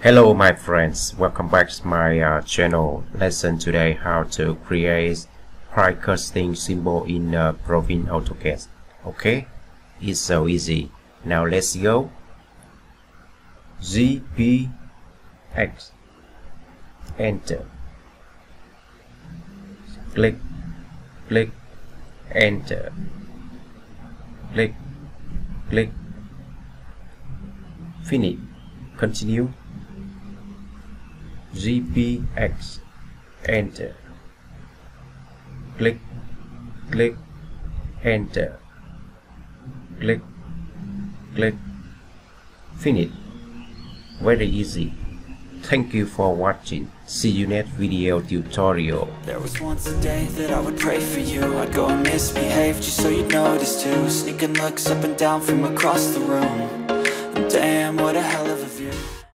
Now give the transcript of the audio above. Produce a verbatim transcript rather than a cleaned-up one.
Hello my friends, welcome back to my uh, channel. Lesson today how to create price costing symbol in uh, Plugin AutoCAD. Okay, it's so easy. Now let's go. G P X, enter, click, click, enter, click, click, finish, continue. G P X, enter, click, click, enter, click, click, finish. Very easy. Thank you for watching. See you next video tutorial. There was once a day that I would pray for you. I'd go and misbehave just so you'd notice too. Sneaking looks up and down from across the room. And damn, what a hell of a